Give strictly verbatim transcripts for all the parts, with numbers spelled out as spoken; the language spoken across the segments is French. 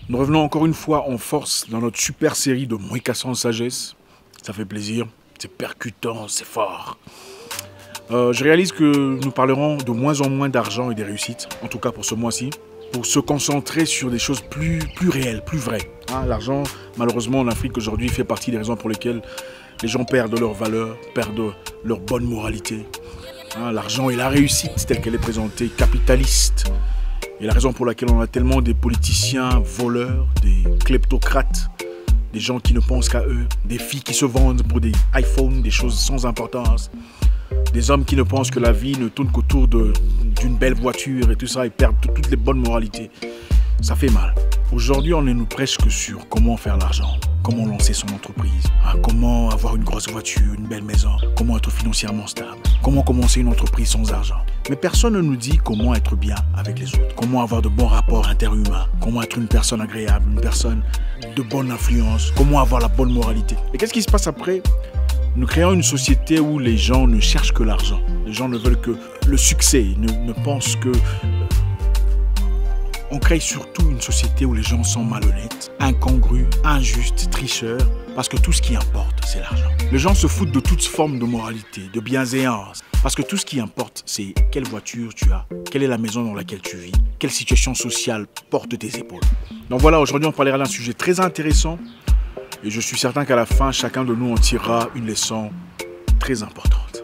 Nous revenons encore une fois en force dans notre super série de Moïka sans sagesse. Ça fait plaisir, c'est percutant, c'est fort. Euh, je réalise que nous parlerons de moins en moins d'argent et des réussites, en tout cas pour ce mois-ci, pour se concentrer sur des choses plus, plus réelles, plus vraies. Hein, l'argent, malheureusement, en Afrique aujourd'hui, fait partie des raisons pour lesquelles les gens perdent leur valeur, perdent leur bonne moralité. Hein, l'argent et la réussite, telle qu'elle est présentée, capitaliste. Et la raison pour laquelle on a tellement des politiciens voleurs, des kleptocrates, des gens qui ne pensent qu'à eux, des filles qui se vendent pour des iPhones, des choses sans importance, des hommes qui ne pensent que la vie ne tourne qu'autour d'une belle voiture et tout ça, ils perdent toutes les bonnes moralités. Ça fait mal. Aujourd'hui, on est nous presque sur comment faire l'argent, comment lancer son entreprise, hein, comment avoir une grosse voiture, une belle maison, comment être financièrement stable, comment commencer une entreprise sans argent. Mais personne ne nous dit comment être bien avec les autres, comment avoir de bons rapports interhumains, comment être une personne agréable, une personne de bonne influence, comment avoir la bonne moralité. Et qu'est-ce qui se passe après? Nous créons une société où les gens ne cherchent que l'argent. Les gens ne veulent que le succès, ne, ne pensent que... On crée surtout une société où les gens sont malhonnêtes, incongrus, injustes, tricheurs, parce que tout ce qui importe, c'est l'argent. Les gens se foutent de toute forme de moralité, de bienséance, parce que tout ce qui importe, c'est quelle voiture tu as, quelle est la maison dans laquelle tu vis, quelle situation sociale porte tes épaules. Donc voilà, aujourd'hui on parlera d'un sujet très intéressant, et je suis certain qu'à la fin, chacun de nous en tirera une leçon très importante.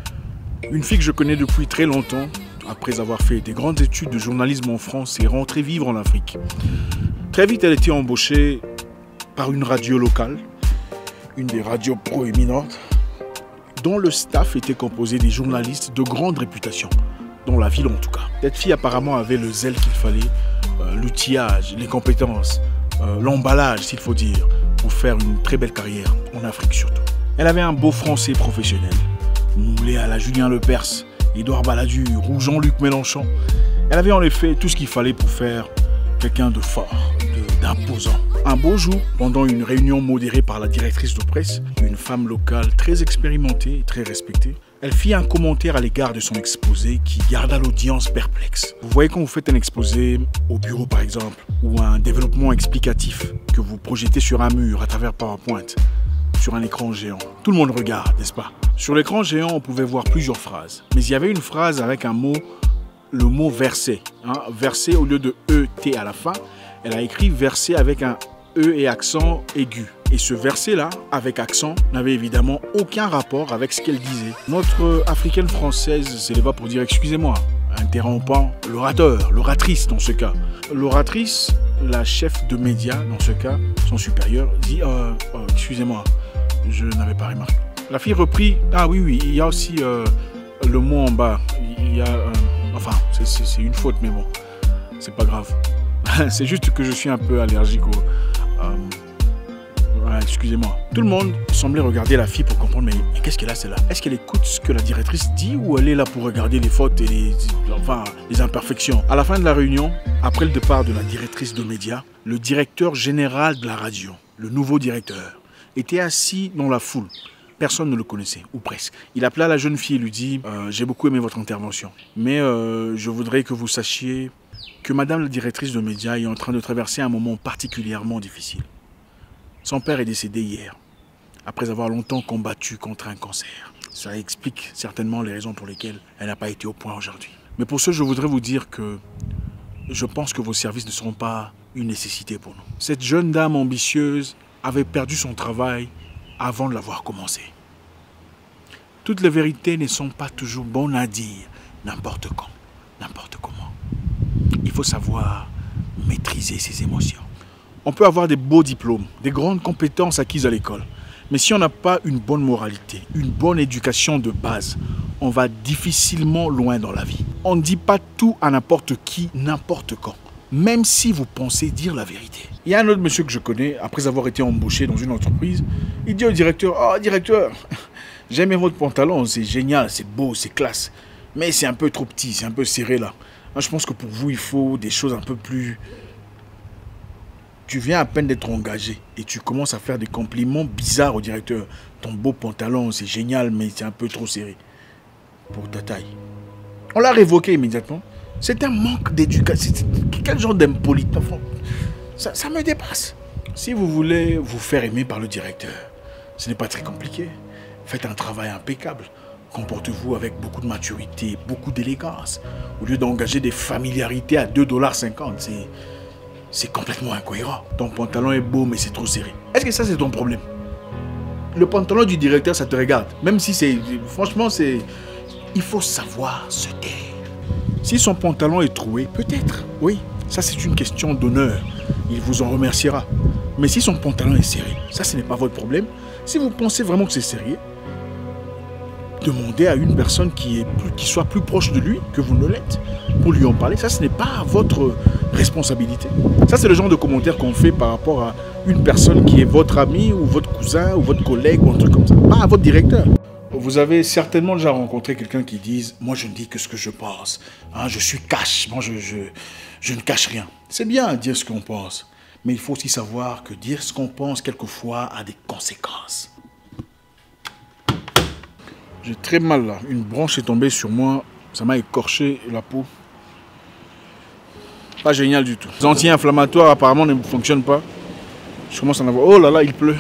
Une fille que je connais depuis très longtemps, après avoir fait des grandes études de journalisme en France et rentrée vivre en Afrique. Très vite, elle a été embauchée par une radio locale, une des radios proéminentes, dont le staff était composé des journalistes de grande réputation, dans la ville en tout cas. Cette fille apparemment avait le zèle qu'il fallait, euh, l'outillage, les compétences, euh, l'emballage s'il faut dire, pour faire une très belle carrière, en Afrique surtout. Elle avait un beau français professionnel, moulé à la Julien Lepers, Édouard Balladur ou Jean-Luc Mélenchon. Elle avait en effet tout ce qu'il fallait pour faire quelqu'un de fort, d'imposant. Un beau jour, pendant une réunion modérée par la directrice de presse, une femme locale très expérimentée et très respectée, elle fit un commentaire à l'égard de son exposé qui garda l'audience perplexe. Vous voyez quand vous faites un exposé au bureau par exemple, ou un développement explicatif que vous projetez sur un mur à travers PowerPoint, sur un écran géant. Tout le monde regarde, n'est-ce pas? Sur l'écran géant, on pouvait voir plusieurs phrases. Mais il y avait une phrase avec un mot, le mot verset. Hein, verset au lieu de E T à la fin, elle a écrit verset avec un E et accent aigu. Et ce verset-là, avec accent, n'avait évidemment aucun rapport avec ce qu'elle disait. Notre africaine française s'éleva pour dire excusez-moi, interrompant l'orateur, l'oratrice dans ce cas. L'oratrice, la chef de médias dans ce cas, son supérieur, dit euh, euh, excusez-moi, je n'avais pas remarqué. La fille reprit, ah oui, oui, il y a aussi euh, le mot en bas. Il y a, euh, enfin, c'est une faute, mais bon, c'est pas grave. C'est juste que je suis un peu allergique au... Euh, ouais, excusez-moi. Tout le monde semblait regarder la fille pour comprendre, mais, mais qu'est-ce qu'elle a, celle-là? Est-ce qu'elle écoute ce que la directrice dit ou elle est là pour regarder les fautes et les, enfin, les imperfections? À la fin de la réunion, après le départ de la directrice de médias, le directeur général de la radio, le nouveau directeur, était assis dans la foule. Personne ne le connaissait, ou presque. Il appela la jeune fille et lui dit euh, « J'ai beaucoup aimé votre intervention, mais euh, je voudrais que vous sachiez que madame la directrice de médias est en train de traverser un moment particulièrement difficile. Son père est décédé hier, après avoir longtemps combattu contre un cancer. Ça explique certainement les raisons pour lesquelles elle n'a pas été au point aujourd'hui. Mais pour ce, je voudrais vous dire que je pense que vos services ne seront pas une nécessité pour nous. Cette jeune dame ambitieuse avait perdu son travail avant de l'avoir commencé. Toutes les vérités ne sont pas toujours bonnes à dire, n'importe quand, n'importe comment. Il faut savoir maîtriser ses émotions. On peut avoir des beaux diplômes, des grandes compétences acquises à l'école, mais si on n'a pas une bonne moralité, une bonne éducation de base, on va difficilement loin dans la vie. On ne dit pas tout à n'importe qui, n'importe quand, même si vous pensez dire la vérité. Il y a un autre monsieur que je connais, après avoir été embauché dans une entreprise, il dit au directeur, « Oh, directeur, j'aime votre pantalon, c'est génial, c'est beau, c'est classe, mais c'est un peu trop petit, c'est un peu serré là. Je pense que pour vous, il faut des choses un peu plus... » Tu viens à peine d'être engagé et tu commences à faire des compliments bizarres au directeur. Ton beau pantalon, c'est génial, mais c'est un peu trop serré pour ta taille. On l'a révoqué immédiatement. C'est un manque d'éducation. Quel genre d'impolite? Ça, ça me dépasse. Si vous voulez vous faire aimer par le directeur, ce n'est pas très compliqué. Faites un travail impeccable. Comportez-vous avec beaucoup de maturité, beaucoup d'élégance. Au lieu d'engager des familiarités à deux dollars cinquante, c'est... c'est complètement incohérent. Ton pantalon est beau, mais c'est trop serré. Est-ce que ça, c'est ton problème? Le pantalon du directeur, ça te regarde. Même si c'est... Franchement, c'est... Il faut savoir se taire. Si son pantalon est troué, peut-être, oui. Ça, c'est une question d'honneur. Il vous en remerciera. Mais si son pantalon est serré, ça, ce n'est pas votre problème. Si vous pensez vraiment que c'est sérieux, demandez à une personne qui, est plus, qui soit plus proche de lui que vous ne l'êtes pour lui en parler. Ça, ce n'est pas votre responsabilité. Ça, c'est le genre de commentaire qu'on fait par rapport à une personne qui est votre ami ou votre cousin ou votre collègue ou un truc comme ça. Pas à votre directeur. Vous avez certainement déjà rencontré quelqu'un qui dise « Moi, je ne dis que ce que je pense. Hein, je suis cash. Moi, je, je, je ne cache rien. » C'est bien de dire ce qu'on pense. Mais il faut aussi savoir que dire ce qu'on pense, quelquefois, a des conséquences. J'ai très mal là. Une branche est tombée sur moi. Ça m'a écorché la peau. Pas génial du tout. Les anti-inflammatoires apparemment ne fonctionnent pas. Je commence à en avoir... Oh là là, il pleut.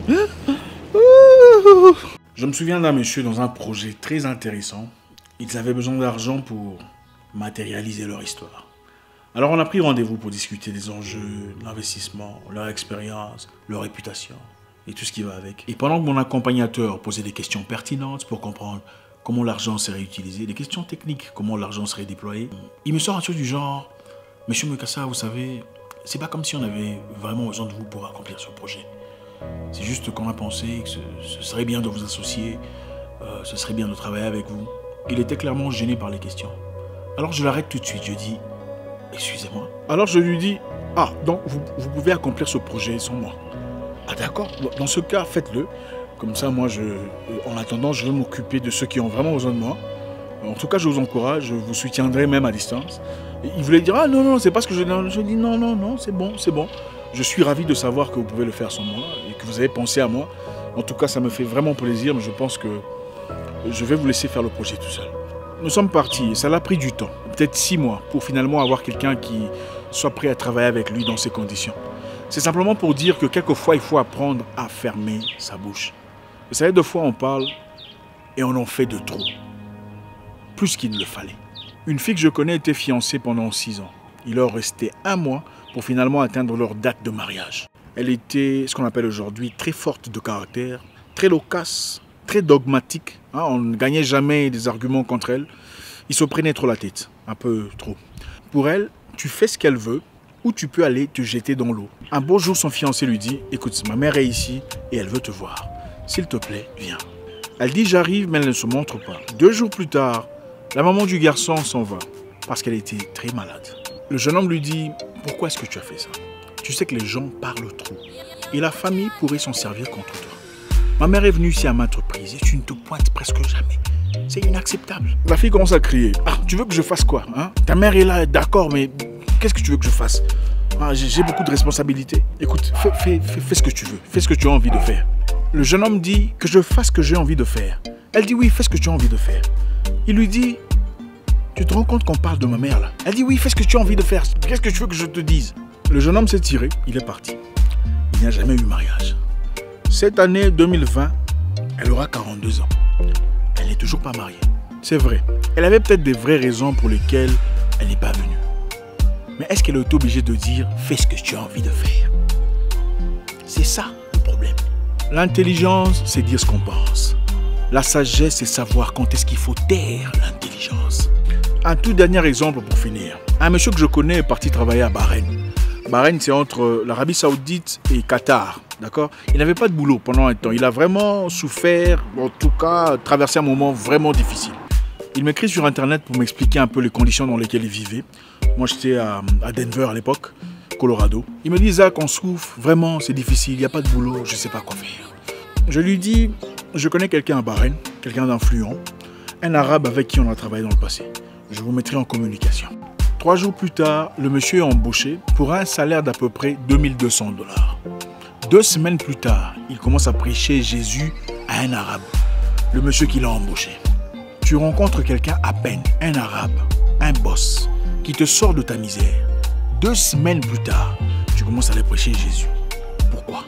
Je me souviens d'un monsieur dans un projet très intéressant. Ils avaient besoin d'argent pour matérialiser leur histoire. Alors on a pris rendez-vous pour discuter des enjeux, l'investissement, leur expérience, leur réputation et tout ce qui va avec. Et pendant que mon accompagnateur posait des questions pertinentes pour comprendre comment l'argent serait utilisé, des questions techniques, comment l'argent serait déployé, il me sort un truc du genre « Monsieur Mukasa, vous savez, c'est pas comme si on avait vraiment besoin de vous pour accomplir ce projet. C'est juste qu'on a pensé que ce, ce serait bien de vous associer, euh, ce serait bien de travailler avec vous. » Il était clairement gêné par les questions. Alors je l'arrête tout de suite, je dis « Excusez-moi. » Alors je lui dis « Ah, donc vous, vous pouvez accomplir ce projet sans moi. » Ah d'accord, dans ce cas, faites-le. Comme ça, moi, je, en attendant, je vais m'occuper de ceux qui ont vraiment besoin de moi. En tout cas, je vous encourage, je vous soutiendrai même à distance. Et il voulait dire « Ah non, non, c'est pas ce que je... » Je dis « Non, non, non, c'est bon, c'est bon. Je suis ravi de savoir que vous pouvez le faire sans moi et que vous avez pensé à moi. En tout cas, ça me fait vraiment plaisir, mais je pense que je vais vous laisser faire le projet tout seul. » Nous sommes partis et ça l'a pris du temps, peut-être six mois, pour finalement avoir quelqu'un qui soit prêt à travailler avec lui dans ces conditions. C'est simplement pour dire que quelquefois, il faut apprendre à fermer sa bouche. Vous savez, deux fois, on parle et on en fait de trop. Plus qu'il ne le fallait. Une fille que je connais était fiancée pendant six ans. Il leur restait un mois pour finalement atteindre leur date de mariage. Elle était, ce qu'on appelle aujourd'hui, très forte de caractère, très loquace, très dogmatique. Hein, on ne gagnait jamais des arguments contre elle. Il se prenait trop la tête, un peu trop. Pour elle, tu fais ce qu'elle veut ou tu peux aller te jeter dans l'eau. Un beau jour, son fiancé lui dit « Écoute, ma mère est ici et elle veut te voir. S'il te plaît, viens. » Elle dit « J'arrive » mais elle ne se montre pas. Deux jours plus tard, la maman du garçon s'en va parce qu'elle était très malade. Le jeune homme lui dit « Pourquoi est-ce que tu as fait ça? Tu sais que les gens parlent trop et la famille pourrait s'en servir contre toi. Ma mère est venue ici à maintes reprises et tu ne te pointes presque jamais. C'est inacceptable. » La fille commence à crier « Ah, tu veux que je fasse quoi hein? Ta mère est là, d'accord, mais qu'est-ce que tu veux que je fasse? Ah, j'ai beaucoup de responsabilités. Écoute, fais, fais, fais, fais ce que tu veux. Fais ce que tu as envie de faire. » Le jeune homme dit que je fasse ce que j'ai envie de faire. Elle dit oui, fais ce que tu as envie de faire. Il lui dit, tu te rends compte qu'on parle de ma mère là? Elle dit oui, fais ce que tu as envie de faire. Qu'est-ce que tu veux que je te dise? Le jeune homme s'est tiré, il est parti. Il n'y a jamais eu mariage. Cette année deux mille vingt, elle aura quarante-deux ans. Elle n'est toujours pas mariée. C'est vrai. Elle avait peut-être des vraies raisons pour lesquelles elle n'est pas venue. Mais est-ce qu'elle est obligée de dire fais ce que tu as envie de faire? C'est ça le problème. L'intelligence, c'est dire ce qu'on pense. La sagesse, c'est savoir quand est-ce qu'il faut taire l'intelligence. Un tout dernier exemple pour finir. Un monsieur que je connais est parti travailler à Bahreïn. Bahreïn, c'est entre l'Arabie Saoudite et Qatar. D'accord? Il n'avait pas de boulot pendant un temps. Il a vraiment souffert, en tout cas, traversé un moment vraiment difficile. Il m'écrit sur Internet pour m'expliquer un peu les conditions dans lesquelles il vivait. Moi, j'étais à, à Denver à l'époque, Colorado. Il me dit, Zach, on souffre, vraiment, c'est difficile, il n'y a pas de boulot, je ne sais pas quoi faire. Je lui dis, je connais quelqu'un à Bahreïn, quelqu'un d'influent, un arabe avec qui on a travaillé dans le passé. Je vous mettrai en communication. Trois jours plus tard, le monsieur est embauché pour un salaire d'à peu près deux mille deux cents dollars. Deux semaines plus tard, il commence à prêcher Jésus à un arabe, le monsieur qui l'a embauché. Tu rencontres quelqu'un à peine, un arabe, un boss, qui te sort de ta misère. Deux semaines plus tard, tu commence à aller prêcher Jésus. Pourquoi?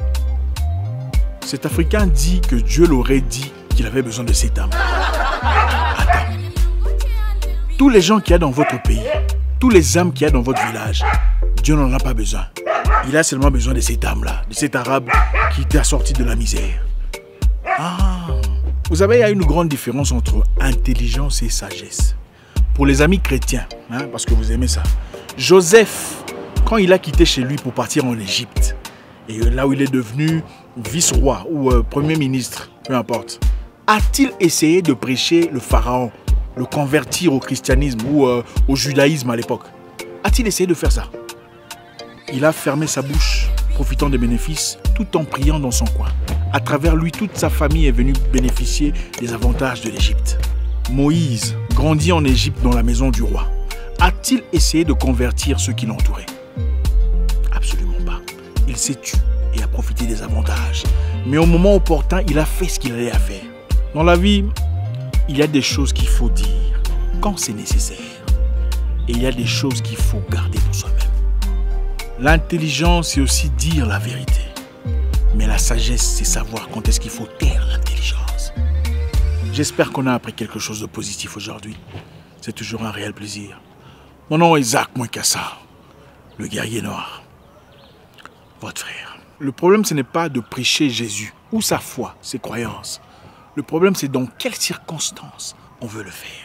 Cet Africain dit que Dieu l'aurait dit qu'il avait besoin de cette âme. Attends. Tous les gens qu'il y a dans votre pays, tous les âmes qu'il y a dans votre village, Dieu n'en a pas besoin. Il a seulement besoin de cette âme-là, de cet arabe qui t'a sorti de la misère. Ah, vous savez, il y a une grande différence entre intelligence et sagesse. Pour les amis chrétiens, hein, parce que vous aimez ça, Joseph, quand il a quitté chez lui pour partir en Égypte, et là où il est devenu vice-roi ou euh, premier ministre, peu importe, a-t-il essayé de prêcher le pharaon, le convertir au christianisme ou euh, au judaïsme à l'époque? A-t-il essayé de faire ça? Il a fermé sa bouche, profitant des bénéfices, tout en priant dans son coin. À travers lui, toute sa famille est venue bénéficier des avantages de l'Égypte. Moïse grandit en Égypte dans la maison du roi. A-t-il essayé de convertir ceux qui l'entouraient? Absolument pas. Il s'est tu et a profité des avantages. Mais au moment opportun, il a fait ce qu'il allait à faire. Dans la vie, il y a des choses qu'il faut dire quand c'est nécessaire. Et il y a des choses qu'il faut garder pour soi-même. L'intelligence, c'est aussi dire la vérité. Mais la sagesse, c'est savoir quand est-ce qu'il faut taire l'intelligence. J'espère qu'on a appris quelque chose de positif aujourd'hui. C'est toujours un réel plaisir. Mon nom est Zach Mouekassa, le guerrier noir. Votre frère. Le problème, ce n'est pas de prêcher Jésus ou sa foi, ses croyances. Le problème, c'est dans quelles circonstances on veut le faire.